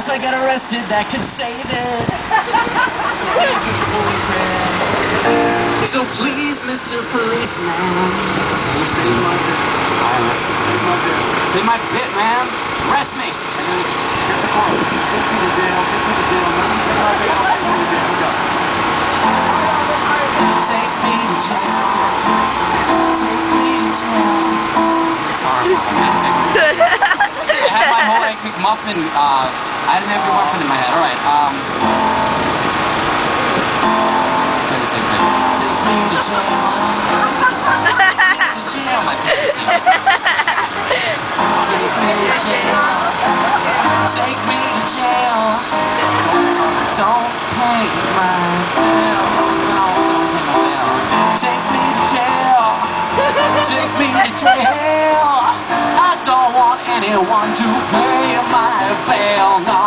Unless I get arrested, that could save it. So please, Mr. Policeman, save my bit. Save my bit, man. Arrest me. Get the car. Take me to jail. Get me to jail. Man. Take my bit. I'll take me to jail. Go. Take me to jail. Take me to jail. I had my whole egg McMuffin. I didn't have your muffin in my head. All right. Take me to jail. Don't pay my bill. No, don't pay my bill. Take me to jail. Take me to jail. I don't want anyone to pay my bail. No.